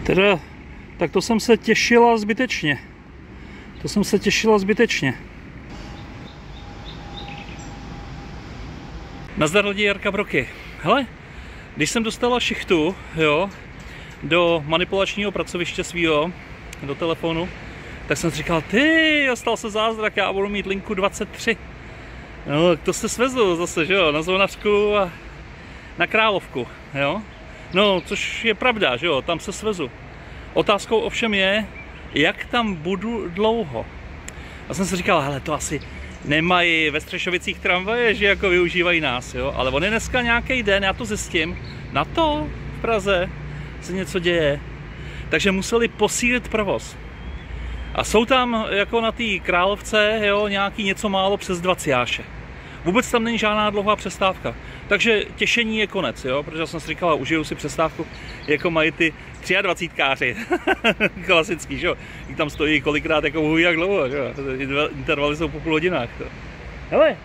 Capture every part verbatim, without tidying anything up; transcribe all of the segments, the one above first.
Teda, tak to jsem se těšila zbytečně. To jsem se těšila zbytečně. Nazdar lidi, Jarka Broky. Hele, když jsem dostala šichtu, jo, do manipulačního pracoviště svýho, do telefonu, tak jsem si říkal, ty, stal se zázrak, já budu mít linku dvacet tři. No, tak to se svezl zase, že jo, na Zvonařku a na Královku, jo. No, což je pravda, že jo, tam se svezu. Otázkou ovšem je, jak tam budu dlouho. Já jsem si říkal, hele, to asi nemají ve Střešovicích tramvaje, že jako využívají nás, jo. Ale on je dneska nějaký den, já to zjistím, na to v Praze se něco děje. Takže museli posílit provoz. A jsou tam jako na té Královce, jo, nějaký něco málo přes dvacet. Vůbec tam není žádná dlouhá přestávka. Takže těšení je konec, jo, protože jsem si říkala, užiju si přestávku, jako mají ty dvacítkáři. Klasický, že jo. I tam stojí kolikrát jako uhuj jak dlouho, že jo. Intervaly jsou po půl hodinách. To. Hele,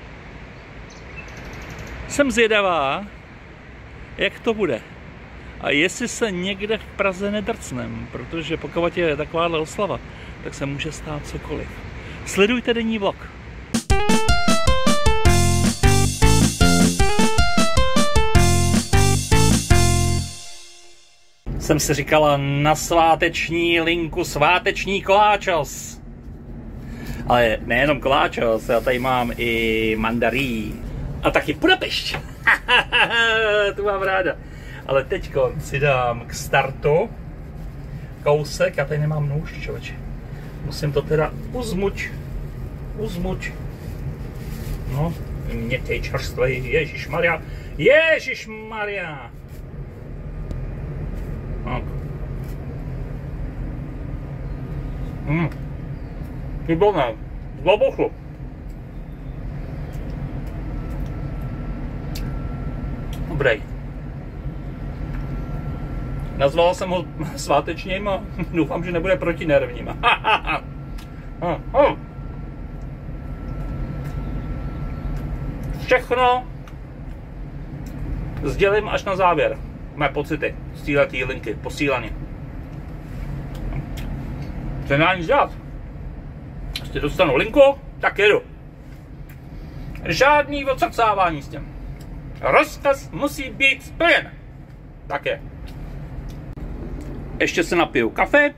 jsem zvědavá, jak to bude. A jestli se někde v Praze nedrcnem, protože pokud je takováhle oslava, tak se může stát cokoliv. Sledujte denní vlog. Jsem si říkala na sváteční linku sváteční koláčos. Ale nejenom koláčos, já tady mám i mandarí. A taky Budapešť. Tu mám ráda. Ale teďko si dám k startu kousek, já tady nemám nůž, člověče. Musím to teda uzmuč, uzmuč. No, měkkej čerstvej, ježišmarja, ježišmarja. Tak. Hm, výborné, z obuchu. Dobrý. Nazval jsem ho svátečním a doufám, že nebude protinervním. Všechno sdělím až na závěr. Mé pocity z této linky, posílaně. Co nedá nic dělat. Ještě dostanu linku, tak jedu. Žádný odsrdcávání s tím. Rozkaz musí být splněn. Tak je. Ještě se napiju kafe.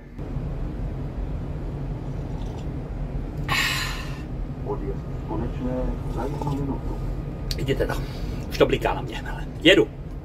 Odjezd konečné za jednu minutu. Jděte tam. Už to bliká na mě. Hele. Jedu.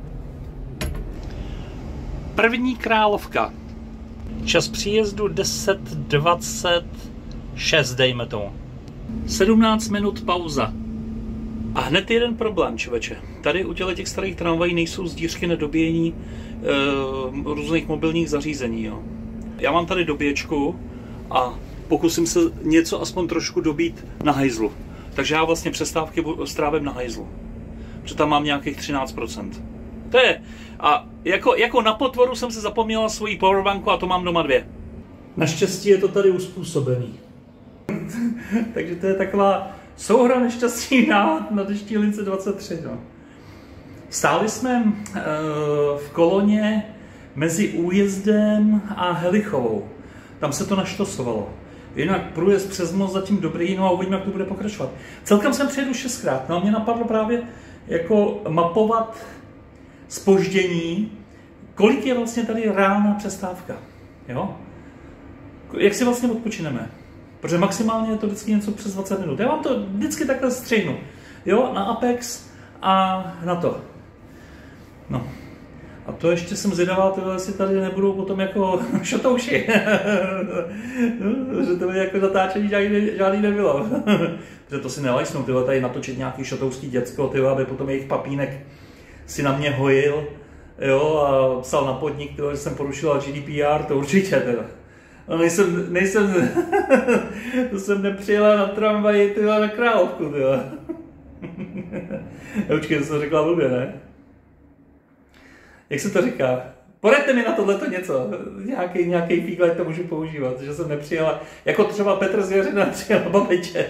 První Královka. Čas příjezdu deset dvacet šest, dejme tomu. sedmnáct minut pauza. A hned jeden problém, člověče. Tady u těch starých tramvají nejsou zdířky na dobíjení e, různých mobilních zařízení. Jo. Já mám tady dobíječku a pokusím se něco aspoň trošku dobít na hajzlu. Takže já vlastně přestávky strávím na hajzlu. Protože tam mám nějakých třináct procent. To je. A jako, jako na potvoru jsem se zapomněla svoji powerbanku a to mám doma dvě. Naštěstí je to tady uspůsobený. Takže to je taková souhra nešťastí na, na deští lince dvacet tři. No. Stáli jsme uh, v koloně mezi Újezdem a Helichovou. Tam se to naštosovalo. Jinak průjezd přes most zatím dobrý, no a uvidíme, jak to bude pokračovat. Celkem jsem přijedu šestkrát, no a mě napadlo právě jako mapovat zpoždění, kolik je vlastně tady reálná přestávka. Jo? Jak si vlastně odpočineme? Protože maximálně je to vždycky něco přes dvacet minut. Já vám to vždycky takhle střihnu. Jo, na Apex a na to. No. A to ještě jsem zvědavá, tyhle, jestli tady nebudou potom jako šotouši. Že to by jako zatáčení žádný, žádný nebylo. Protože to si nelajsnou, tyhle, tady natočit nějaký šotouský děcko, tyhle, aby potom jejich papínek si na mě hojil. Jo, a psal na podnik, tyhle, že jsem porušila G D P R, to určitě teda. No nejsem, nejsem, to jsem nepřijela na tramvaji, tyhle, na Královku, tyhle. Počkej, to jsem řekla blbě, ne? Jak se to říká? Poraďte mi na tohleto něco, nějaký, nějaký fíglek to můžu používat, že jsem nepřijela, jako třeba Petr Zvěřina přijela babiče.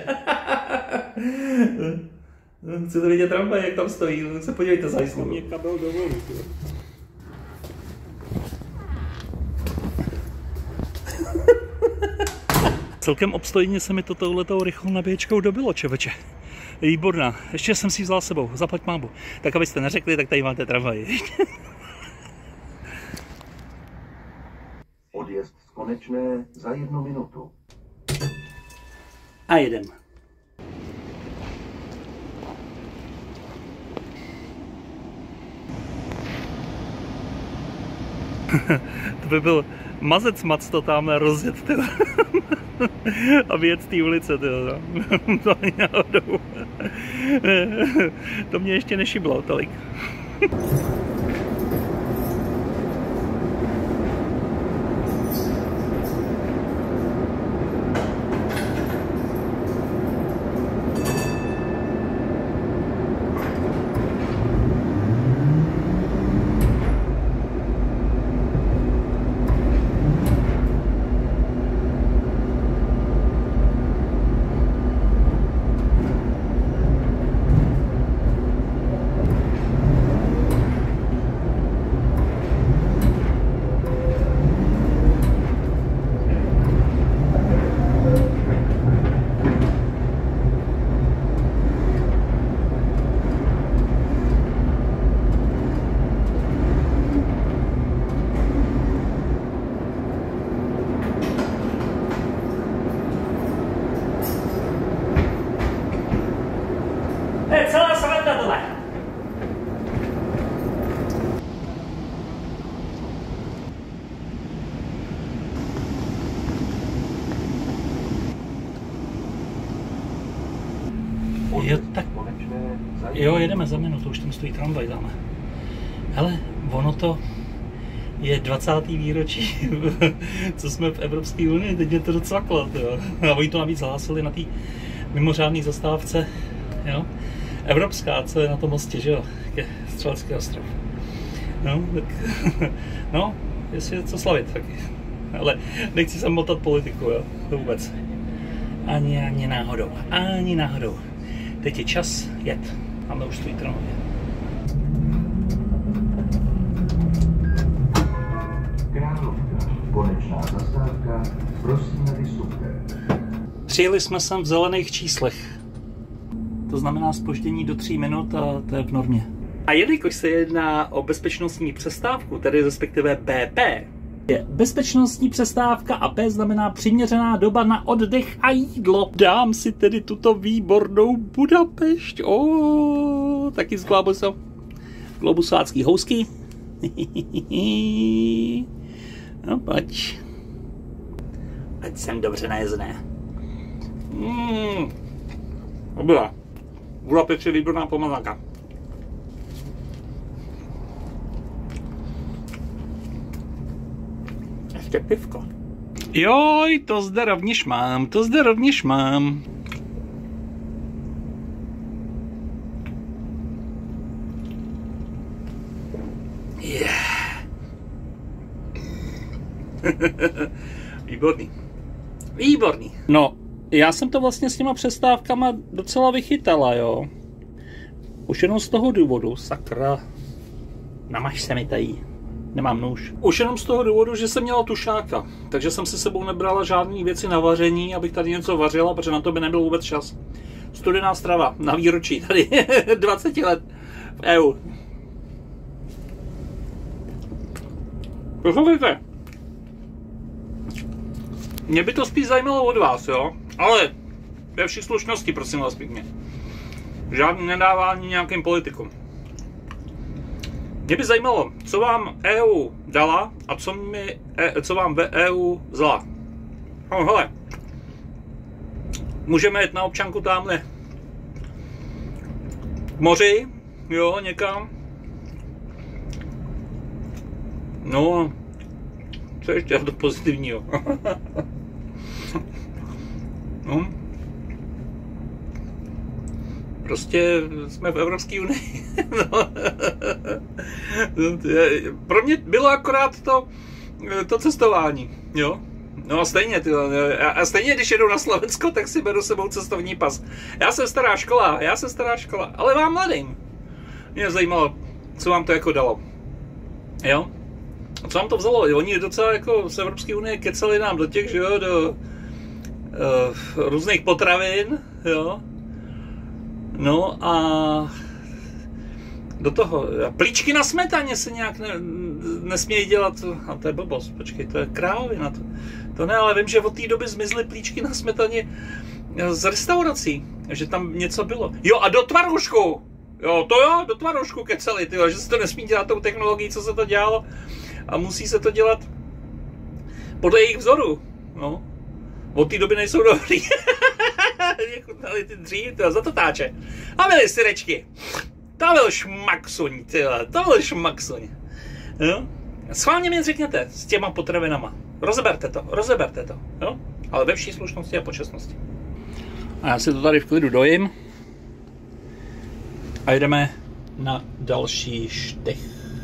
Chcete vidět tramvaj, jak tam stojí, tak se podívejte za jízdou. Mě kabel dovolí. Celkem obstojně se mi to touhletou rychlou nabíječkou dobilo, čověče. Výborná. Ještě jsem si vzal s sebou. Zaplať mámu. Tak abyste neřekli, tak tady máte tramvaj. Odjezd z Konečné za jednu minutu. A jedem. To by byl mazec mac to tamhle rozjet, tyhle. A vyjet z té ulice, tyhle. To ani náhodou. To mě ještě nešiblo tolik. To je celá sranda tohle. Jo, tak. Jo, jedeme za minutu, už tam stojí tramvaj dáme. Hele, ono to je dvacátý výročí, co jsme v Evropské unii, teď je to docela klad, jo. A oni to navíc hlásili na té mimořádné zastávce, jo. Evropská, co je na tom mostě, že jo, je Střelecký ostrov. No, tak, no, jestli je co slavit taky. Ale nechci sem motat politiku, jo, to vůbec. Ani, ani náhodou, ani náhodou. Teď je čas jet. Máme už stojí tramvaj. Královka, konečná zastávka, prosím, vystupte. Přijeli jsme sem v zelených číslech. To znamená zpoždění do tří minut a to je v normě. A jelikož se jedná o bezpečnostní přestávku, tedy respektive B P, je bezpečnostní přestávka a P znamená přiměřená doba na oddech a jídlo. Dám si tedy tuto výbornou Budapešť. O, taky z Globusu. Globusácký housky. No, pojď. Ať jsem dobře najezené. Mm. Dobrá. Budapešť je výborná pomazánka. Ještě pivko. Joj, to zde rovněž mám, to zde rovněž mám. Yeah. Výborný. Výborný. No, já jsem to vlastně s těma přestávkama docela vychytala, jo. Už jenom z toho důvodu, sakra. Namaž se mi tady. Nemám nůž. Už jenom z toho důvodu, že jsem měla tušáka. Takže jsem si sebou nebrala žádné věci na vaření, abych tady něco vařila, protože na to by nebyl vůbec čas. Studená strava na výročí tady dvacet let v E U. Poslouchejte. Mě by to spíš zajímalo od vás, jo? Ale ve vší slušnosti, prosím vás pěkně. Žádný nedávání nějakým politikům. Mě by zajímalo, co vám E U dala a co, mi, co vám E U vzala. No, hele, můžeme jít na občanku tamhle k moři, jo, někam. No, co ještě do pozitivního. No. Prostě jsme v Evropské unii. No. Pro mě bylo akorát to, to cestování, jo. No a stejně, ty, a stejně, když jedu na Slovensko, tak si beru sebou cestovní pas. Já jsem stará škola, já jsem stará škola, ale vám mladým. Mě zajímalo, co vám to jako dalo. Jo? A co vám to vzalo? Oni docela jako z Evropské unie kecali nám do těch, že jo, do různých potravin, jo. No a do toho, plíčky na smetaně se nějak ne, nesmějí dělat, a to je blbost, počkej, to je krávina, to, to ne, ale vím, že od té doby zmizly plíčky na smetaně z restaurací, že tam něco bylo. Jo, a do tvarožku, jo, to jo, do tvarožku keceli, tyjo, že se to nesmí dělat tou technologií, co se to dělalo, a musí se to dělat podle jejich vzoru, no. Od té doby nejsou dobrý. Chutnali ty dřív, tyjo, za to táče. A byly syrečky. To byl šmaksuň, tyhle, to byl šmaksuň. Jo? Schválně mi řekněte s těma potravinama. Rozeberte to, rozeberte to. Jo? Ale ve vší slušnosti a počestnosti. A já si to tady v klidu dojím. A jdeme na další štych.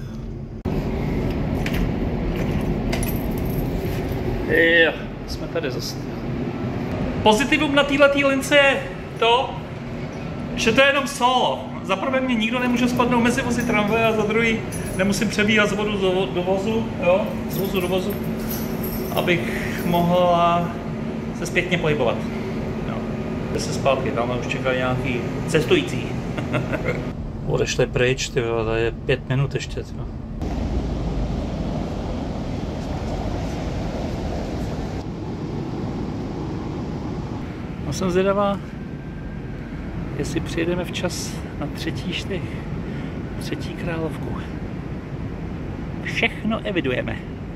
Jo, jsme tady zase. Pozitivum na této lince je to, že to je jenom solo. Za prvé mě nikdo nemůže spadnout mezi vozy tramvaje a za druhý nemusím přebíhat z vodu do, do vozu, jo, z vozu do vozu, abych mohla se zpětně pohybovat. Jo. Jde se zpátky, tam už čekají nějaký cestující. Odešli pryč, ty vole, to je pět minut ještě. Tyvo. No jsem zvědavá, jestli přijedeme včas na třetí štych, třetí královku. Všechno evidujeme.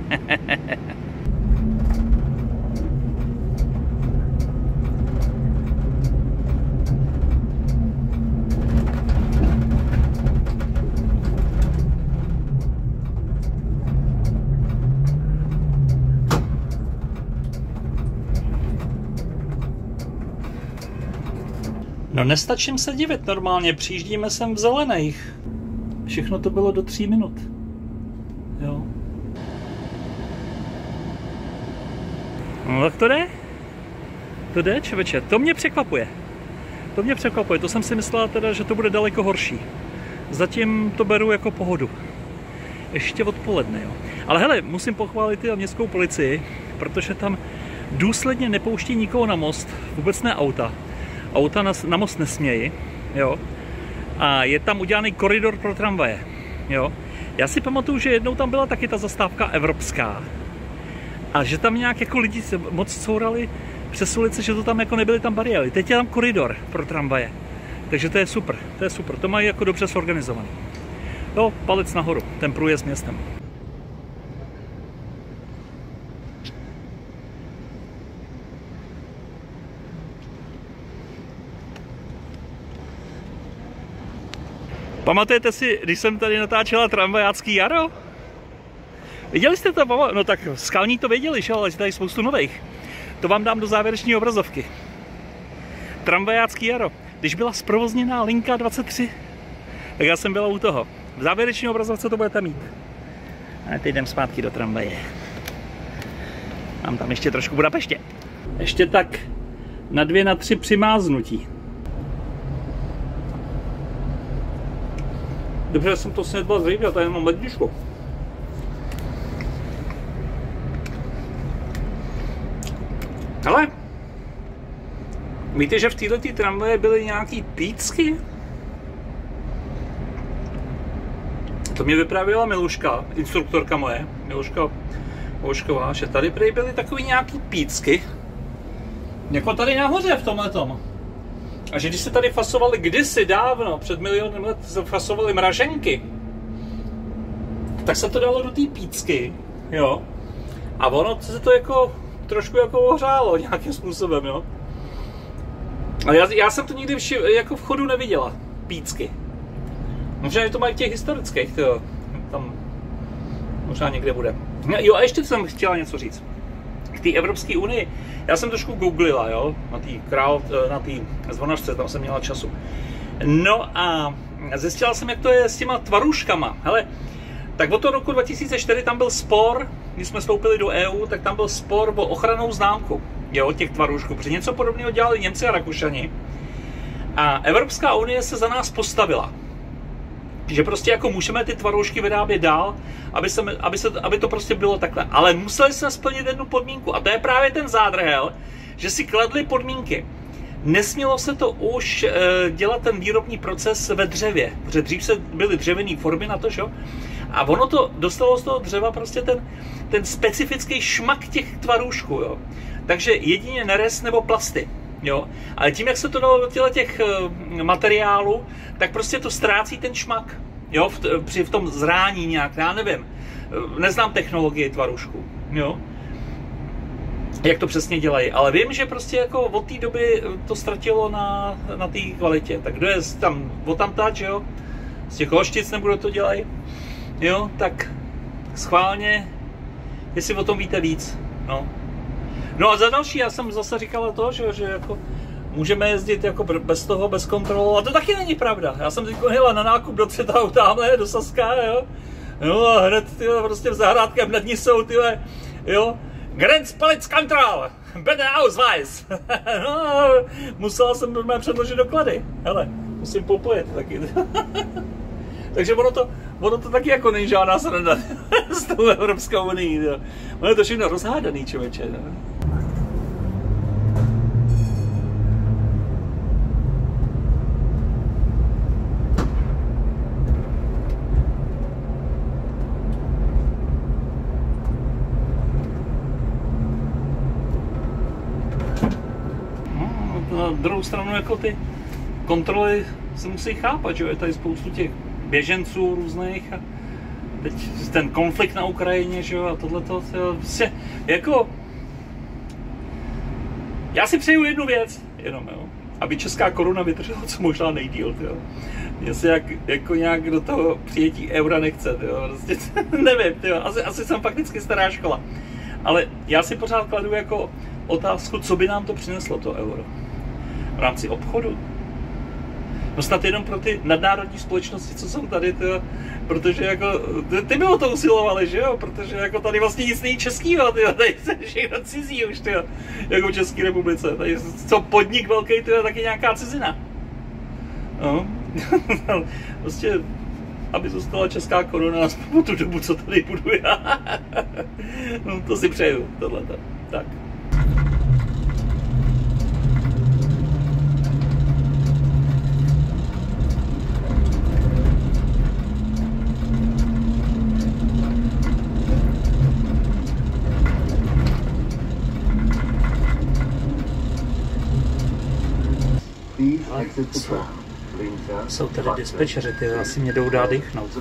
No nestačím se divit, normálně přijíždíme sem v zelených. Všechno to bylo do tří minut. Jo. No tak to jde. To jde, čověče, to mě překvapuje. To mě překvapuje, to jsem si myslela teda, že to bude daleko horší. Zatím to beru jako pohodu. Ještě odpoledne, jo. Ale hele, musím pochválit i městskou policii, protože tam důsledně nepouští nikoho na most, vůbec ne auta. Auta na, na most nesmějí, jo. A je tam udělaný koridor pro tramvaje, jo. Já si pamatuju, že jednou tam byla taky ta zastávka evropská a že tam nějak jako lidi se moc courali přes ulici, že to tam jako nebyly tam bariéry. Teď je tam koridor pro tramvaje, takže to je super, to je super, to mají jako dobře zorganizovaný. Jo, palec nahoru, ten průjezd městem. Pamatujete si, když jsem tady natáčela tramvajácký jaro? Viděli jste to? No tak skalní to věděli, že? Ale je tady spoustu nových. To vám dám do závěreční obrazovky. Tramvajácký jaro. Když byla zprovozněná linka dvacet tři, tak já jsem byla u toho. V závěreční obrazovce to budete mít. A teď jdem zpátky do tramvaje. Mám tam ještě trošku Budapeště. Ještě tak na dvě, na tři přimáznutí. Dobře, jsem to snědla dřív, já tady mám ledničku. Ale víte, že v této tramvaje byly nějaký pícky? To mě vyprávěla Miluška, instruktorka moje, Miluška Milušková, že tady prý byly takový nějaký pícky. Jako tady nahoře v tomhletom. A že když se tady fasovali kdysi dávno, před milionem let, se fasovaly mraženky, tak se to dalo do té pícky, jo. A ono se to jako trošku jako ohřálo nějakým způsobem, jo. Ale já, já jsem to nikdy vši, jako v chodu neviděla, pícky. Možná, že to mají v těch historických, jo. Tam možná někde bude. Jo, a ještě jsem chtěla něco říct. K té Evropské unii, já jsem trošku googlila, jo, na té král, na té zvonařce, tam jsem měla času. No a zjistila jsem, jak to je s těma tvarůžkama. Hele, tak od toho roku dva tisíce čtyři tam byl spor, když jsme vstoupili do E U, tak tam byl spor o ochrannou známku, jo, těch tvarůžků, protože něco podobného dělali Němci a Rakušani. A Evropská unie se za nás postavila. Že prostě jako můžeme ty tvaroušky vyrábět dál, aby, se, aby, se, aby to prostě bylo takhle. Ale museli jsme splnit jednu podmínku a to je právě ten zádrhel, že si kladli podmínky. Nesmělo se to už e, dělat ten výrobní proces ve dřevě, protože dřív se byly dřevěné formy na to, že? A ono to dostalo z toho dřeva prostě ten, ten specifický šmak těch tvarůžků, jo. Takže jedině nerez nebo plasty, jo. Ale tím, jak se to dalo do těch e, materiálů, tak prostě to ztrácí ten šmak, jo, v, při v tom zrání nějak, já nevím. Neznám technologii tvarůžků, jo. Jak to přesně dělají, ale vím, že prostě jako od té doby to ztratilo na, na té kvalitě. Tak kdo je tam odtamtať, jo, z těch Holštic nebo kdo to dělají, jo, tak schválně, jestli o tom víte víc, no. No a za další, já jsem zase říkal to, že, že jako můžeme jezdit jako bez toho, bez kontrolu, a to taky není pravda. Já jsem teď jela na nákup do Třetau tamhle, do Saska, jo, no a hned, tyhle, prostě v zahrádkách nad ní jsou, tyhle, jo, Grenzpolizeikontrolle, bitte Ausweis. No, musela jsem normálně předložit doklady. Hele, musím popojet taky. Takže ono to, ono to taky jako není žádná sranda s tou Evropskou unii. Ono je to všechno rozhádaný, člověče. Na druhou stranu jako ty kontroly se musí chápat, že je tady spoustu těch běženců různých a teď ten konflikt na Ukrajině, že jo, a tohleto, prostě jako já si přeju jednu věc, jenom, jo, aby česká koruna vydržela co možná nejdýl, jo. Mně se jak, jako nějak do toho přijetí eura nechce, jo, prostě nevím, jo, asi, asi jsem fakticky stará škola, ale já si pořád kladu jako otázku, co by nám to přineslo, to euro. V rámci obchodu. No snad jenom pro ty nadnárodní společnosti, co jsou tady, tyjo, protože jako, ty, ty by o to usilovali, že jo, protože jako tady vlastně nic není českýho, tyjo, tady se všechno cizí už, tyjo, jako v České republice, tady co podnik velký, to je taky nějaká cizina. No, prostě, aby zůstala česká koruna aspoň tu dobu, co tady budu já. No, to si přeju, tohleto, tak. Jsou tady dispečeři, ty asi mě jdou dát dýchnout.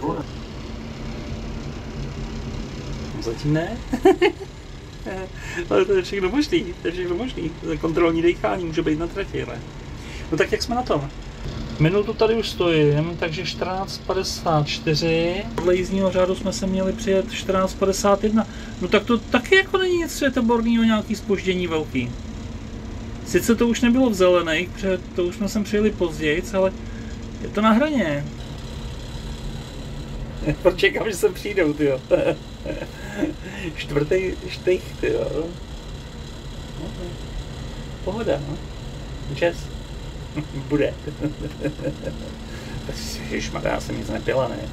Zatím ne. Ale to je všechno možný, to je všechno možný. Kontrolní dýchání může být na trati, ale... No tak jak jsme na tom? Minutu tady už stojím, takže čtrnáct padesát čtyři. Podle jízdního řádu jsme se měli přijet čtrnáct padesát jedna. No tak to taky jako není nic světoborného, nějaký zpoždění velký. Sice to už nebylo v zelených, protože to už jsme sem přijeli později, ale je to na hraně. Počekám, že sem přijdou, tyjo. Čtvrtý štych, tyjo. No, pohoda, no. Čes. Bude. Ježišmarja, já jsem nic nepila, ne?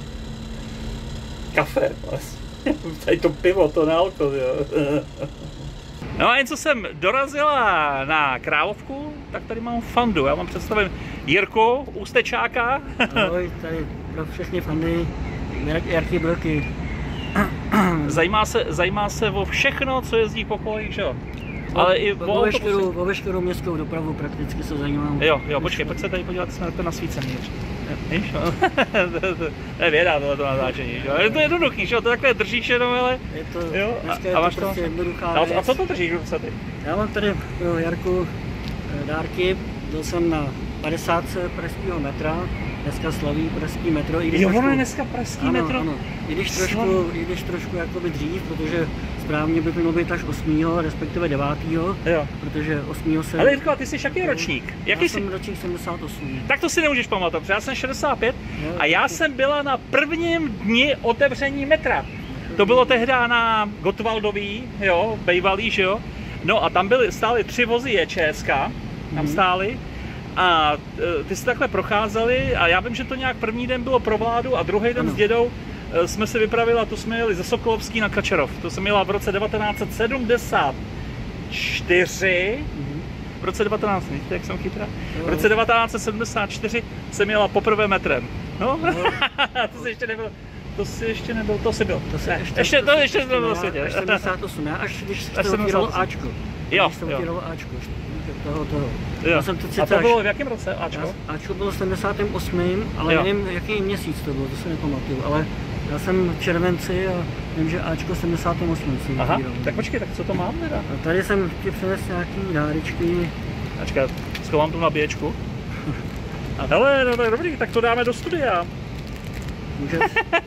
Kafe, tady to pivo, to nealko, jo. No a jen co jsem dorazila na Královku, tak tady mám fandu. Já vám představím Jirku, Ústečáka. Ahoj, tady pro všechny fandy Jarky Broky. Zajímá se, zajímá se o všechno, co jezdí po kolejích, že jo? Ale i o, o, veškerou, o veškerou městskou dopravu prakticky se zajímám. Jo, jo, počkej, pojď se tady podívat, jsme to nasvícený. Víš, no? To je věda tohleto natáčení, že jo? Je to jednoduchý, že jo? To takhle držíš jenom, ale... Je to, jo? dneska je a, to a prostě to... jednoduchá a, věc. A co to držíš v ruce ty? Já mám tady pro Jarku dárky, byl jsem na padesát pražského metra, dneska slaví pražský metro. I když jo, trošku, ono je dneska pražský ano, metro? Ano, i když trošku, i když trošku jakoby dřív, protože správně by to mělo být až osmého respektive devátého Jo. Protože osmého se... Ale Jirko, a ty jsi jaký ročník? Jaký já jsi? jsem ročník sedmdesát osm. Tak to si nemůžeš pamatovat, protože já jsem šedesát pět Jo, a já jsem byla na prvním dni otevření metra. To bylo tehdy na Gottwaldový, jo, bejvalý, že jo. No a tam byly, stály tři vozy J Č S K, tam stály. A ty se takhle procházeli a já vím, že to nějak první den bylo pro vládu a druhý den ano. S dědou jsme se vypravili a tu jsme jeli ze Sokolovský na Kačerov. To jsem jela v roce devatenáct set sedmdesát čtyři, Mhm. v roce devatenáct, víte, jak jsem chytrá? V roce devatenáct set sedmdesát čtyři jsem jela poprvé metrem. No, no. To jsi ještě nebyl. To jsi ještě nebyl, to jsi byl. To se ne, ještě, ještě, to, to ještě nebyl na světě. Až sedmdesát osm, já až když se Až to otíralo sedmdesát osm. Ačko. Jo, Když se jo. otíralo Ačko, toho, toho. Jo. Já jsem to A sice to až- bylo v jakém roce, Ačko? Já- Ačko bylo v sedmdesátém osmém, ale Jo. nevím, jaký měsíc to bylo, to si nepamatuju, ale já jsem v červenci a vím, že Ačko v sedmdesátém osmém jsem Aha, otíral. tak počkej, tak co to mám teda? A tady jsem ti přinesl nějaký dárečky. Ačka, schovám tu nabíječku. A hele, no, tak dobrý, tak to dáme do studia. Můžeš?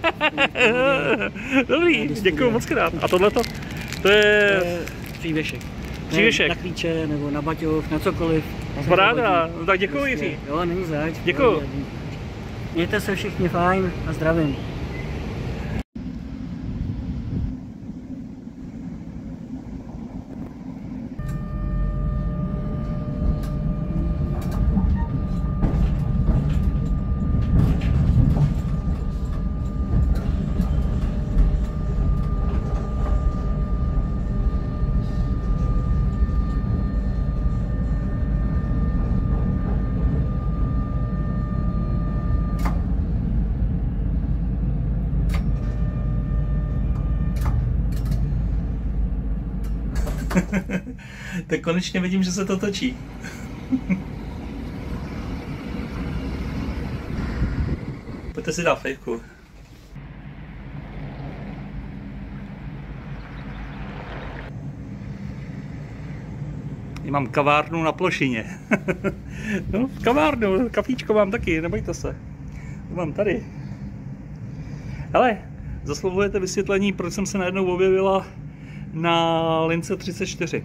Dobrý, děkuji moc krát. A tohleto, to je... Přívěšek. Přívěšek. Na klíče nebo na baťoch, na cokoliv. Paráda, no tak děkuji, Prostě, Jiří. Jo, není zač. Děkuju. Mějte se všichni fajn a zdravím. Tak konečně vidím, že se to točí. Pojďte si dát fejku. Já mám kavárnu na plošině. No, kavárnu, kafíčko mám taky, nebojte se. To mám tady. Hele, zasluhujete vysvětlení, proč jsem se najednou objevila na lince třicet čtyři.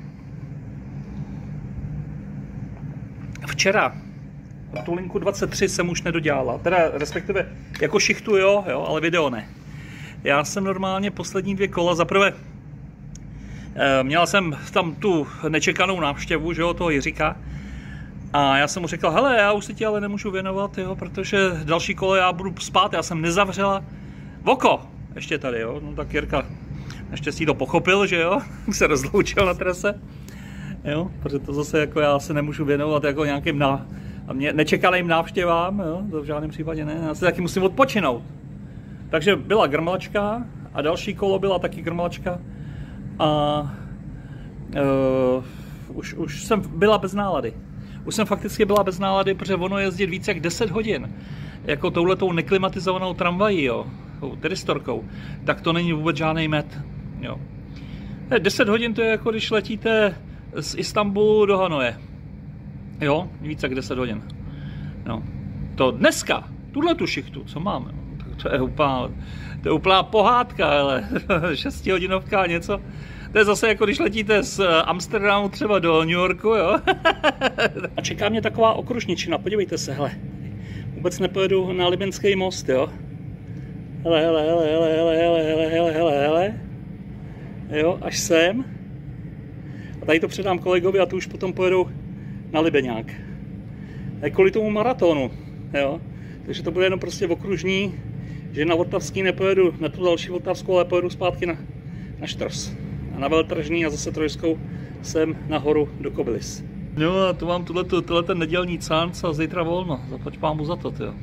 Včera tu linku dvacet tři jsem už nedodělala, teda respektive jako šichtu jo, jo, ale video ne. Já jsem normálně poslední dvě kola, zaprvé eh, měla jsem tam tu nečekanou návštěvu, že jo, toho Jiříka. A já jsem mu řekl, hele, já už se ti ale nemůžu věnovat, jo, protože další kolo já budu spát, já jsem nezavřela oko ještě tady, jo, no tak Jirka naštěstí to pochopil, že jo, se rozloučil na trase, jo, protože to zase jako já se nemůžu věnovat jako nějakým na, a mě nečekaným návštěvám, jo, to v žádném případě ne, já se taky musím odpočinout. Takže byla grmlačka a další kolo byla taky grmlačka a uh, už, už jsem byla bez nálady. Už jsem fakticky byla bez nálady, protože ono jezdit víc jak deset hodin, jako touhletou neklimatizovanou tramvají, jo, teristorkou, tak to není vůbec žádný met. Jo. deset hodin to je jako když letíte z Istanbulu do Hanoje. Jo, víc jak deset hodin. No. To dneska, tuhle tu šichtu, co máme, tak to je úplná, to je úplná pohádka, ale šestihodinovka a něco. To je zase jako když letíte z Amsterdamu třeba do New Yorku, jo. A čeká mě taková okružničina, podívejte se, hele. Vůbec nepojedu na Libenský most, jo. Hele, hele, hele, hele, hele, hele, hele, hele, hele, hele. Jo, až sem. A tady to předám kolegovi a tu už potom pojedu na Libeňák. A kvůli tomu maratonu, jo. Takže to bude jenom prostě okružní, že na Vltavský nepojedu, na tu další Vltavskou, ale pojedu zpátky na, na Štros. A na Veltržní a zase trojskou sem nahoru do Kobylis. No a tu mám tuhle, tuhle ten nedělní canc a zítra volno. Zaplať pámu za to, tyjo.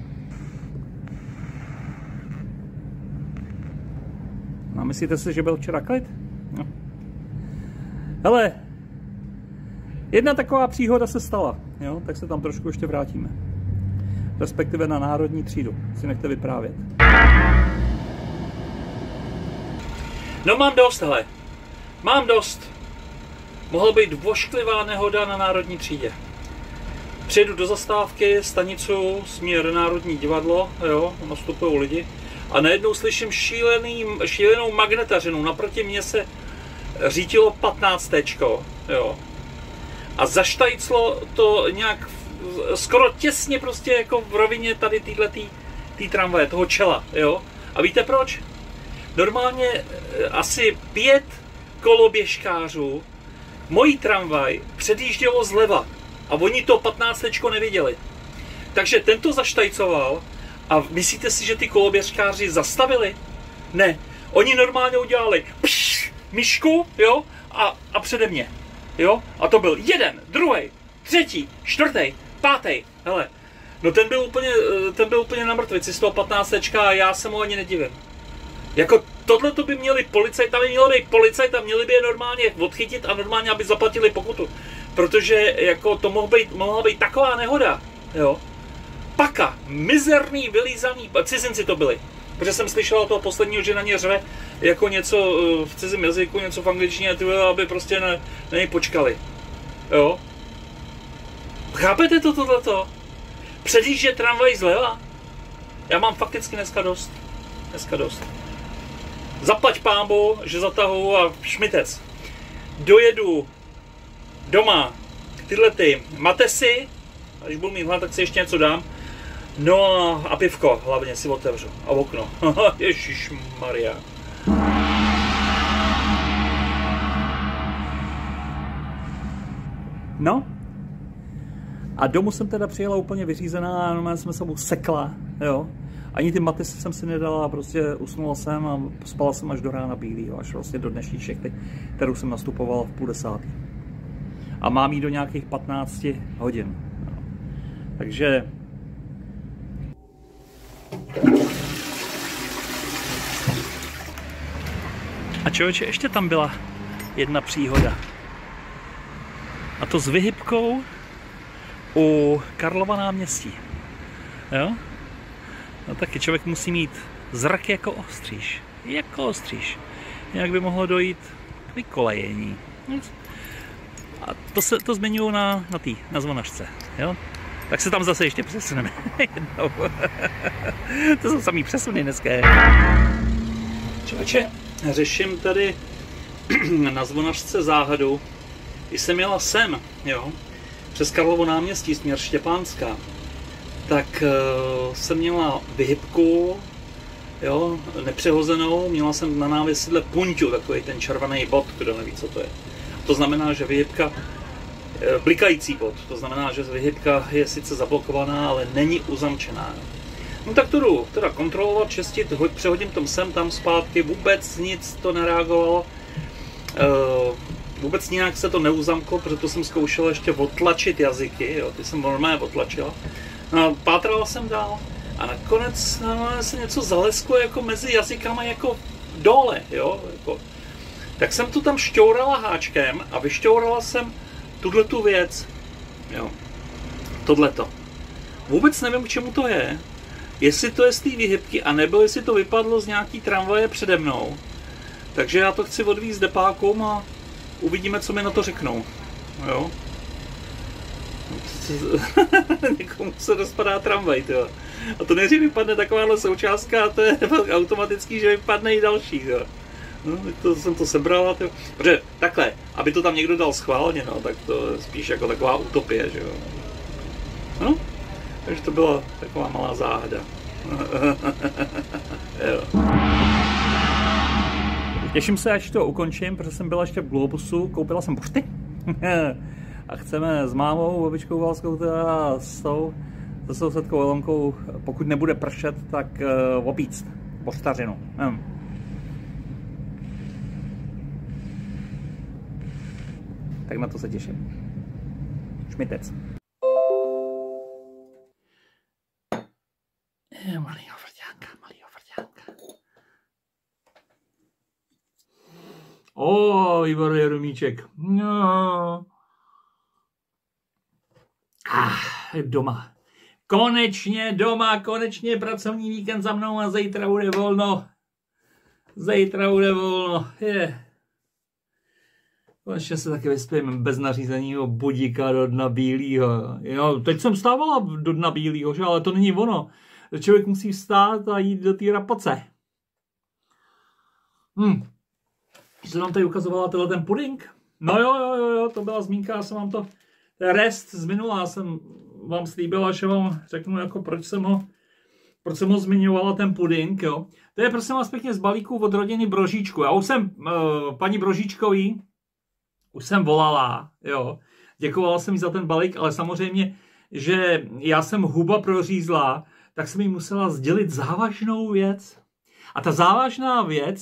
No, myslíte si, že byl včera klid? No. Hele, jedna taková příhoda se stala, jo? Tak se tam trošku ještě vrátíme. Respektive na národní třídu, si nechte vyprávět. No mám dost, hele. Mám dost. Mohl být vošklivá nehoda na národní třídě. Přijedu do zastávky, stanicu, směr Národní divadlo, jo, nastupují lidi. A najednou slyším šílený, šílenou magnetařinu. Naproti mně se řítilo patnáctečko, jo. A zaštajclo to nějak skoro těsně prostě jako v rovině tady téhletý tý tramvaje, toho čela, jo. A víte proč? Normálně asi pět koloběžkářů mojí tramvaj předjíždělo zleva a oni to patnáctečko neviděli. Takže tento zaštajcoval a myslíte si, že ty koloběžkáři zastavili? Ne. Oni normálně udělali pš, myšku, jo, a, a přede mě. Jo? A to byl jeden, druhý, třetí, čtvrtý, pátý. Hele, no ten byl úplně, ten byl úplně na mrtvici z toho patnáctečka a já se mu ani nedivím. Jako tohle to by měli policajt, tam by mělo být policajt a měli by je normálně odchytit a normálně, aby zaplatili pokutu. Protože jako to mohla být, mohla být taková nehoda, jo. Paka, mizerný, vylízaný, cizinci to byli. Protože jsem slyšel toho posledního, že na ně řve jako něco v cizím jazyku, něco v angličtině, aby prostě na, na něj počkali. Jo. Chápete to tohleto? Předjíždě tramvaj zleva? Já mám fakticky dneska dost. Dneska dost. Zaplať pámbu, že zatahuju a šmitec. Dojedu doma tyhle ty matesy, a když budu mít hlad, tak si ještě něco dám. No a pivko hlavně si otevřu. A okno. Ježišmarja. No. A domů jsem teda přijela úplně vyřízená a normálně jsem se mu sekla, jo. Ani ty matesy jsem si nedala, prostě usnula jsem a spala jsem až do rána bílýho, až vlastně do dnešní šechty, kterou jsem nastupoval v půl desátý. A mám jí do nějakých patnácti hodin. No. Takže... A člověče, ještě tam byla jedna příhoda. A to s vyhybkou u Karlova náměstí. Jo? No taky člověk musí mít zrak jako ostříž. Jako ostříž. Jak by mohlo dojít k vykolejení. A to se to zmiňuji na, na tý, na Zvonařce. Jo? Tak se tam zase ještě přesuneme. To jsou samý přesuny dneska. Člověče, řeším tady na Zvonařce záhadu. Když jsem jela sem, jo, přes Karlovo náměstí, směr Štěpánská, tak uh, jsem měla vyhybku, jo, nepřehozenou, měla jsem na návěsidle punťu, takový ten červený bod, kdo neví, co to je. To znamená, že vyhybka, blikající bod, to znamená, že vyhybka je sice zablokovaná, ale není uzamčená. No tak to jdu teda kontrolovat, čistit, přehodím tom sem, tam zpátky, vůbec nic to nereagovalo. Uh, vůbec nějak se to neuzamklo, proto jsem zkoušel ještě otlačit jazyky, jo, ty jsem normálně otlačil. No, pátrala jsem dál a nakonec no, se něco zalesklo jako mezi jazykama jako dole, jo, jako. Tak jsem to tam šťourala háčkem a vyšťourala jsem tuhletu věc, jo, tohleto. Vůbec nevím, k čemu to je, jestli to je z té výhybky, anebo jestli to vypadlo z nějaký tramvaje přede mnou. Takže já to chci odvízt depákům a uvidíme, co mi na to řeknou, jo. Někomu se rozpadá tramvaj, tyjo. A to nejdřív vypadne takováhle součástka a to je automatický, že vypadne i další, tyjo. No, tak to jsem to sebral, tyjo. Protože takhle, aby to tam někdo dal schválně, no, tak to je spíš jako taková utopie, že jo. No, takže to byla taková malá záhada. Jo. Těším se, až to ukončím, protože jsem byla ještě v Globusu, koupila jsem bušty. A chceme s mámou, babičkou Valskou teda s tou, se sousedkou Elonkou, pokud nebude pršet, tak uh, opíct boštařinu. Hmm. Tak na to se těším. Šmitec. Je, malýho vrťánka, malýho vrťánka. O, výborný rumíček. No. Ah, doma. Konečně doma, konečně pracovní víkend za mnou a zítra bude volno. Zítra bude volno. Je. Konečně se taky vyspím bez nařízeného budíka do dna bílýho. Jo, teď jsem stávala do dna bílýho, že? Ale to není ono. Člověk musí vstát a jít do té rapace. Hm. Jsem vám tady ukazovala tenhle ten puding? No jo, jo, jo, jo, to byla zmínka, já jsem vám to... Rest z minula jsem vám slíbila, že vám řeknu, jako proč jsem ho, proč jsem ho zmiňovala ten puding, jo. To je prosím vás pěkně z balíku od rodiny Brožíčku. Já už jsem uh, paní Brožíčkový, už jsem volala, jo. Děkovala jsem jí za ten balík, ale samozřejmě, že já jsem huba prořízla, tak jsem jí musela sdělit závažnou věc. A ta závažná věc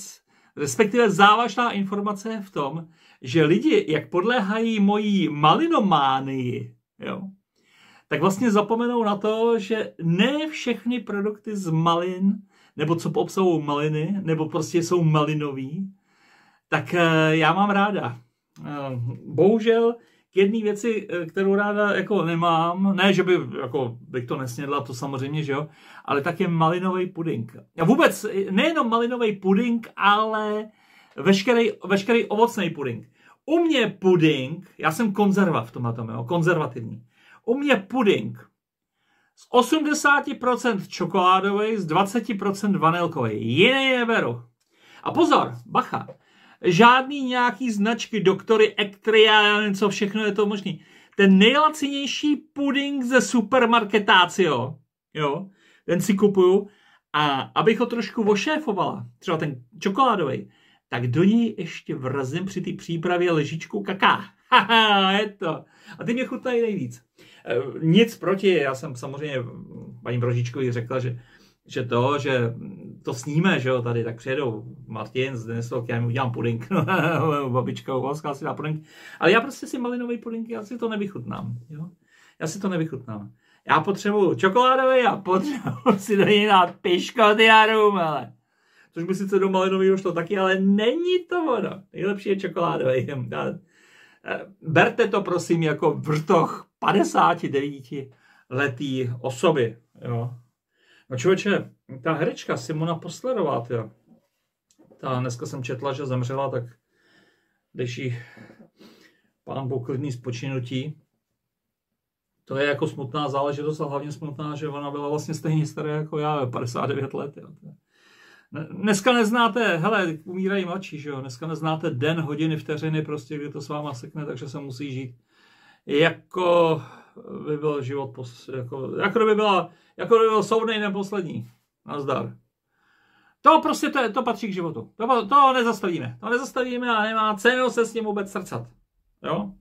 respektive závažná informace je v tom, že lidi, jak podléhají mojí malinománii, jo, tak vlastně zapomenou na to, že ne všechny produkty z malin, nebo co obsahují maliny, nebo prostě jsou malinový, tak já mám ráda. Bohužel k jedné věci, kterou ráda jako nemám, ne, že by, jako, bych to nesnědla, to samozřejmě, že jo, ale tak je malinový puding. A vůbec nejenom malinový puding, ale veškerý, veškerý ovocný puding. U mě puding, já jsem konzerva v tomhle, jo, konzervativní. U mě puding z osmdesát procent čokoládový, z dvacet procent vanilkový. Jiný neberu. A pozor, bacha, žádný nějaký značky, doktory, Ektria, něco, všechno je to možný. Ten nejlacinější puding ze supermarketácio, jo, ten si kupuju a abych ho trošku ošéfovala, třeba ten čokoládový, tak do něj ještě vrazím při té přípravě ležičku kaká. Haha, je to. A ty mě chutnají nejvíc. Nic proti, já jsem samozřejmě paní Brožičkovi řekla, že, že to, že to sníme, že jo, tady, tak přijedou Martin z Denisovky, já jim udělám puding, babička Uvalská si dá puding, ale já prostě si malinový puding, já si to nevychutnám, jo, já si to nevychutnám. Já potřebuju čokoládový a potřebuju si do něj dát piškoty a rum, ale což by sice do malinového šlo taky, ale není to ono. Nejlepší je čokoládový. Berte to prosím jako vrtoch padesátidevítiletý osoby. Jo. No člověče, ta herečka Simona Poslerová, tyjo, ta dneska jsem četla, že zemřela, tak když jí pán Bůh klidný spočinutí. To je jako smutná záležitost a hlavně smutná, že ona byla vlastně stejně stará jako já, padesát devět let. Jo. Dneska neznáte, hele, umírají mladší, že jo, dneska neznáte den, hodiny, vteřiny, prostě, kdy to s váma sekne, takže se musí žít. Jako by byl život, pos, jako, jako by byla, jako by byl soudnej neposlední. Nazdar. To prostě, to, to patří k životu. To, to nezastavíme. To nezastavíme a nemá cenu se s ním vůbec srcat. Jo?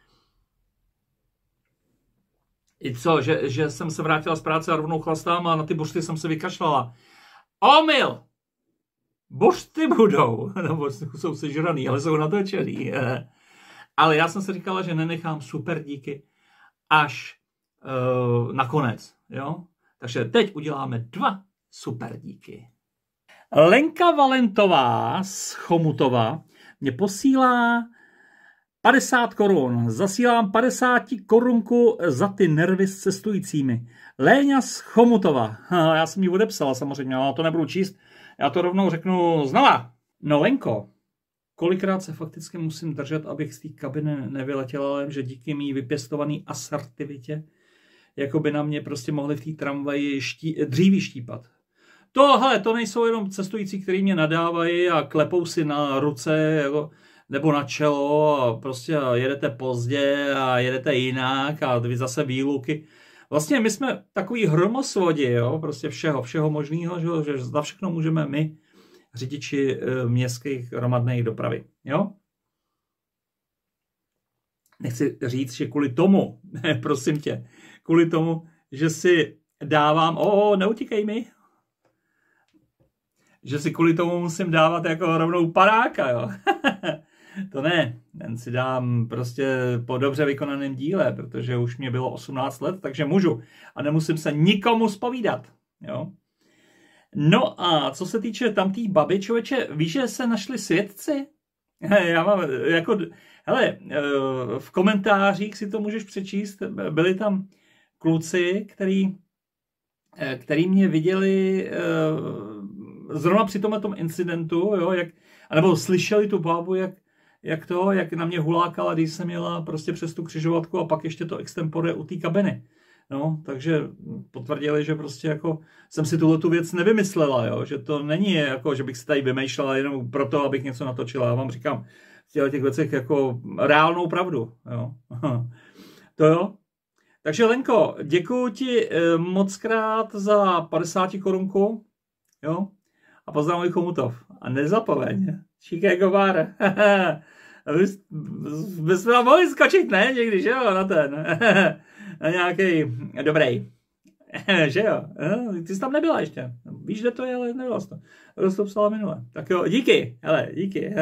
I co, že, že jsem se vrátila z práce a rovnou chlastám a na ty buřty jsem se vykašlala. Omyl! Buřty budou, nebo jsou sežraný, ale jsou natočený. Ale já jsem si říkala, že nenechám super díky až uh, nakonec. Jo? Takže teď uděláme dva super díky. Lenka Valentová z Chomutova mě posílá padesát korun. Zasílám padesát korunku za ty nervy s cestujícími. Léňa z Chomutova. Já jsem ji odepsala samozřejmě, ale to nebudu číst. Já to rovnou řeknu znova. No Lenko, kolikrát se fakticky musím držet, abych z té kabiny nevyletěla, že díky mý vypěstovaný asertivitě, jako by na mě prostě mohli v té tramvaji ští, dříví štípat. To, hele, to nejsou jenom cestující, kteří mě nadávají a klepou si na ruce, jako, nebo na čelo a prostě jedete pozdě a jedete jinak a vy zase výluky. Vlastně my jsme takový hromosvodi, jo, prostě všeho, všeho možného, že za všechno můžeme my, řidiči městských hromadných dopravy, jo. Nechci říct, že kvůli tomu, ne, prosím tě, kvůli tomu, že si dávám, o, neutíkej mi, že si kvůli tomu musím dávat jako rovnou padáka, jo. To ne, ten si dám prostě po dobře vykonaném díle, protože už mě bylo osmnáct let, takže můžu a nemusím se nikomu zpovídat, jo. No a co se týče tamtých babi, člověče, víš, že se našli svědci? Já mám, jako, hele, v komentářích si to můžeš přečíst, byli tam kluci, který, který mě viděli zrovna při tomhle incidentu, jo, jak, anebo slyšeli tu bábu, jak, jak to, jak na mě hulákala, když jsem jela prostě přes tu křižovatku a pak ještě to extempore u té kabiny. No, takže potvrdili, že prostě jako jsem si tuhletu věc nevymyslela, jo, že to není jako, že bych si tady vymýšlela jenom proto, abych něco natočila. Já vám říkám v těch věcech jako reálnou pravdu, jo. To jo. Takže Lenko, děkuji ti moc krát za padesát korunku, jo, a pozdravuj Chomutov. A nezapomeň, Chicago bar. Bychom tam mohli skočit, ne, někdy, že jo, na ten, na nějaký dobrý. Že jo? Ty jsi tam nebyla ještě. Víš, kde to je, ale nebyla jsi to. To jsi to psala minule. Tak jo, díky. Hele, díky.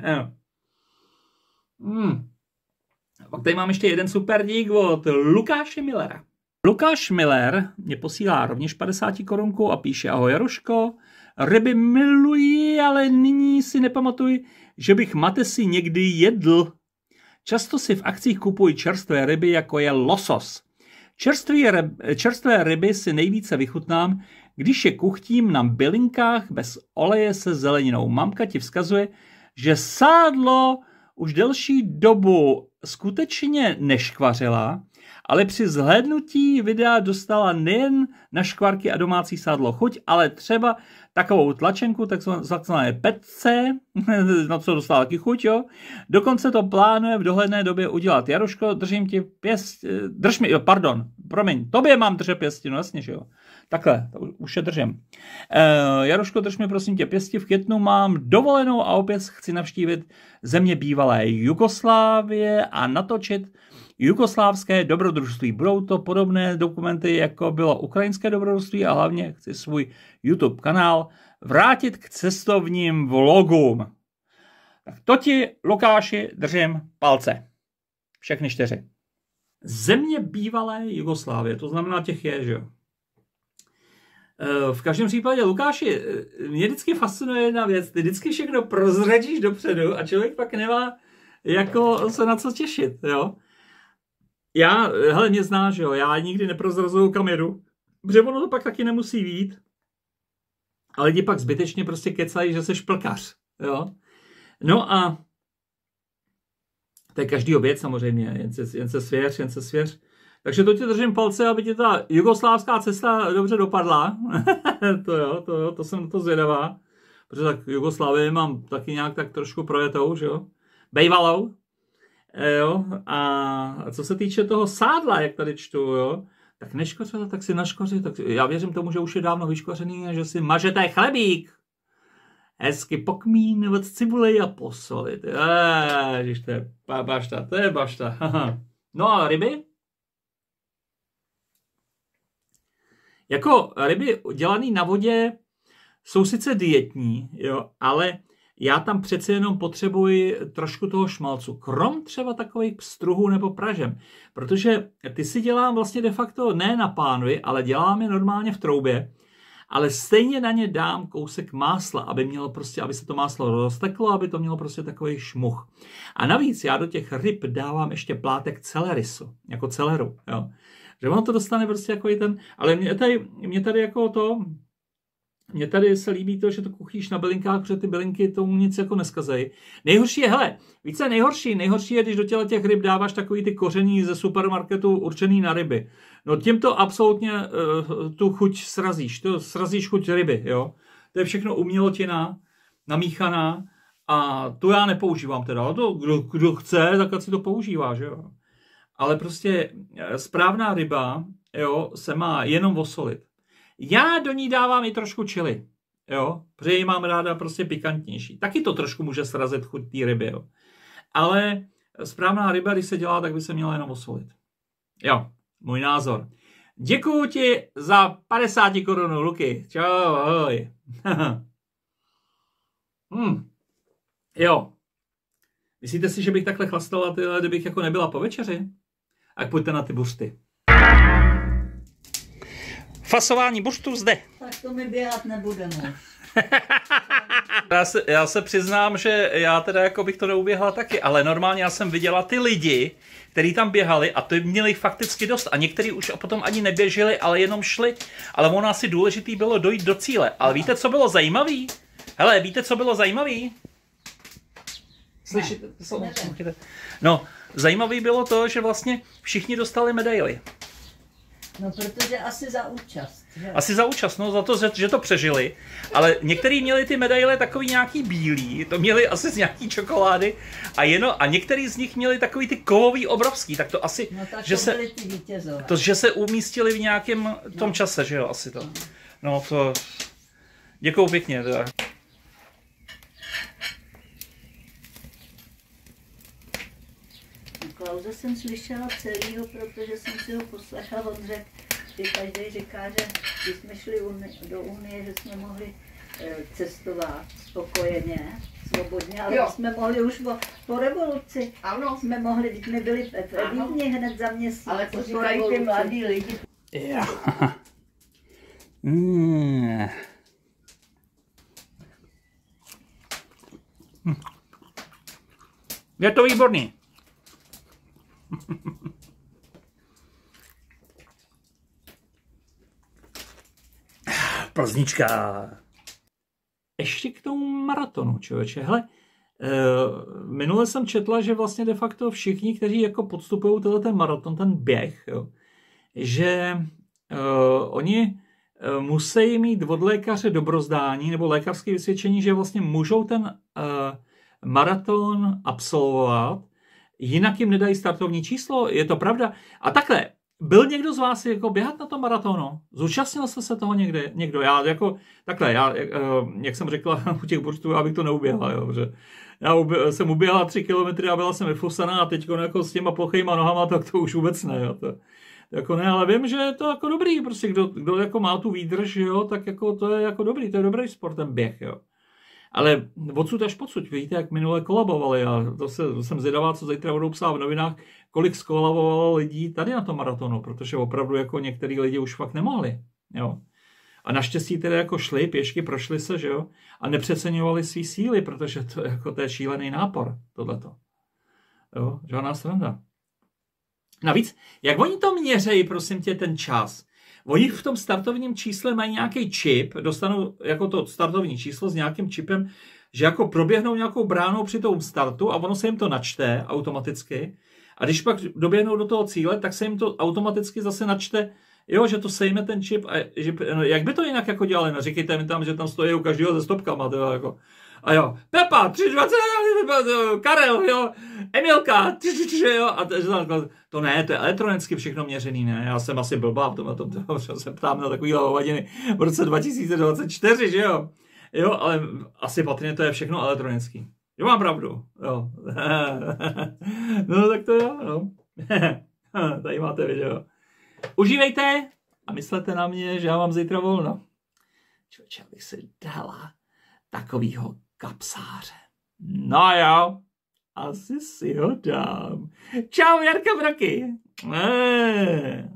hmm. Pak tady mám ještě jeden super dík od Lukáše Millera. Lukáš Miller mě posílá rovněž padesát korunku a píše: ahoj Jaroško, ryby miluji, ale nyní si nepamatuji, že bych matesy někdy jedl. Často si v akcích kupuji čerstvé ryby, jako je losos. Čerstvé, ryb, čerstvé ryby si nejvíce vychutnám, když je kuchtím na bylinkách bez oleje se zeleninou. Mamka ti vzkazuje, že sádlo už delší dobu skutečně neškvařila, ale při zhlédnutí videa dostala nejen na škvarky a domácí sádlo chuť, ale třeba takovou tlačenku, takzvané petce, na co dostala taky chuť, jo. Dokonce to plánuje v dohledné době udělat. Jaroško, držím ti pěst, drž mi, jo, pardon, promiň, tobě mám držet pěsti, no jasně, že jo. Takhle, to už je držím. E, Jaroško, drž mi prosím tě pěsti, v květnu mám dovolenou a opět chci navštívit země bývalé Jugoslávie a natočit jugoslávské dobrodružství. Budou to podobné dokumenty, jako bylo ukrajinské dobrodružství, a hlavně chci svůj YouTube kanál vrátit k cestovním vlogům. Tak to ti, Lukáši, držím palce. Všechny čtyři. Země bývalé Jugoslávie, to znamená těch je, že jo. V každém případě, Lukáši, mě vždycky fascinuje jedna věc. Ty vždycky všechno prozradíš dopředu a člověk pak nemá jako se na co těšit, jo. Já, hele, mě znáš, jo, já nikdy neprozrazuju kameru, protože ono to pak taky nemusí vít. A lidi pak zbytečně prostě kecají, že jsi šplkař, jo. No a to je každý věc samozřejmě, jen se, jen se svěř, jen se svěř. Takže to ti držím palce, aby ti ta jugoslávská cesta dobře dopadla. to jo, to jo, to jsem to zvědavá. Protože tak Jugoslávii mám taky nějak tak trošku projetou, že jo. Bejvalou. Jo, a co se týče toho sádla, jak tady čtu, jo, tak neškořila, tak si naškoři, tak já věřím tomu, že už je dávno vyškořený a že si mažete chlebík. Hezky pokmínovat cibulej a posolit. Ježiš, to je bašta, to je bašta. No a ryby? Jako ryby dělané na vodě jsou sice dietní, jo, ale já tam přece jenom potřebuji trošku toho šmalcu. Krom třeba takových pstruhů nebo pražem. Protože ty si dělám vlastně de facto ne na pánvi, ale dělám je normálně v troubě. Ale stejně na ně dám kousek másla, aby mělo prostě, aby se to máslo rozteklo, aby to mělo prostě takový šmuch. A navíc já do těch ryb dávám ještě plátek celerisu, jako celeru, jo. Že ono to dostane prostě jako i ten, ale mě tady, mě tady jako to, mně tady se líbí to, že to kuchíš na bylinkách, protože ty bylinky tomu nic jako neskazejí. Nejhorší je, hele, více nejhorší, nejhorší je, když do těla těch ryb dáváš takový ty koření ze supermarketu určený na ryby. No tím to absolutně uh, tu chuť srazíš, to srazíš chuť ryby, jo. To je všechno umělotina, namíchaná a to já nepoužívám teda. To, kdo, kdo chce, tak ať si to používá, že jo. Ale prostě správná ryba, jo, se má jenom osolit. Já do ní dávám i trošku chili, jo, protože ji mám ráda prostě pikantnější. Taky to trošku může srazit chuť té ryby, jo. Ale správná ryba, když se dělá, tak by se měla jenom osolit. Jo, můj názor. Děkuju ti za padesát korun, Luky. Čau, ahoj. hmm. Jo. Myslíte si, že bych takhle chlastala, tyhle, kdybych jako nebyla po večeři? Tak pojďte na ty buřty. Fasování buřtů zde. Tak to mi běhat nebude moc. já, se, já se přiznám, že já teda jako bych to neuběhla taky, ale normálně já jsem viděla ty lidi, kteří tam běhali a to měli fakticky dost. A někteří už potom ani neběželi, ale jenom šli. Ale ono asi důležitý bylo dojít do cíle. Ale víte, co bylo zajímavý? Hele, víte, co bylo zajímavý? Slyšíte? Ne, no, zajímavý bylo to, že vlastně všichni dostali medaily. No, protože asi za účast. Že? Asi za účast, no, za to, že to přežili. Ale některý měli ty medaile takový nějaký bílý, to měli asi z nějaký čokolády. A, jeno, a některý z nich měli takový ty kovový obrovský, tak to asi, no, tak že, to se, byli ty vítězové. To, že se umístili v nějakém tom no. čase, že jo, asi to. No, no to... Děkuju pěkně, teda. Klauze jsem slyšela celýho, protože jsem si ho poslechla, on řekl, vždy každý říká, že když jsme šli do Unie, že jsme mohli cestovat spokojeně, svobodně, ale jo. jsme mohli už po, po revoluci. Ano. Jsme mohli, když jsme byli v Vídni hned za měsíc. Ale to říkají ty mladí lidi. Jo. Mm. Je to výborný. Plznička. Ještě k tomu maratonu, člověče. Hele, e, minule jsem četla, že vlastně de facto všichni, kteří jako podstupují ten maraton, ten běh, jo, že e, oni e, musí mít od lékaře dobrozdání nebo lékařské vysvědčení, že vlastně můžou ten e, maraton absolvovat, jinak jim nedají startovní číslo, je to pravda. A takhle, byl někdo z vás jako běhat na tom maratonu? Zúčastnil jste se toho někde? Někdo? Já jako, takhle, já, jak jsem řekla u těch burstů, já bych to neuběhla, jo, že já ubě, jsem uběhala tři kilometry a byla jsem vyfusaná a teď jako s těma plochýma nohama, tak to už vůbec ne, jo, to, jako ne, ale vím, že je to jako dobrý, prostě kdo, kdo jako má tu výdrž, jo, tak jako to je jako dobrý, to je dobrý sport, ten běh, jo. Ale odsud až pocud, vidíte, jak minule kolabovali a to, se, to jsem zvědavá, co zítra budou psát v novinách, kolik skolabovalo lidí tady na tom maratonu, protože opravdu jako některý lidi už fakt nemohli, jo. A naštěstí tedy jako šli, pěšky, prošli se, že jo, a nepřeceňovali svý síly, protože to, jako, to je šílený nápor, tohleto. Jo, žádná sranda. Navíc, jak oni to měřejí, prosím tě, ten čas? Oni v tom startovním čísle mají nějaký čip, dostanou jako to startovní číslo s nějakým čipem, že jako proběhnou nějakou bránou při tom startu a ono se jim to načte automaticky. A když pak doběhnou do toho cíle, tak se jim to automaticky zase načte, jo, že to sejme ten čip. A že, no, jak by to jinak jako dělali? No, říkejte mi tam, že tam stojí u každého ze stopkama. Teda, jako. A jo, Pepa, tři dvacet, Karel, jo, Emilka, tři, tři, tři, jo, a to, to ne, to je elektronicky všechno měřený, ne, já jsem asi blbá v tom, tom, tom se ptám na takový hovadiny v roce dva tisíce dvacet čtyři, že jo, jo, ale asi patrně to je všechno elektronický, jo, mám pravdu, jo, no tak to jo, no, tady máte video, užívejte a myslete na mě, že já mám zítra volno, člověče, abych si dala takovýho kapsáře. No jo, asi si ho dám. Čau, Jarka Braky. Eee.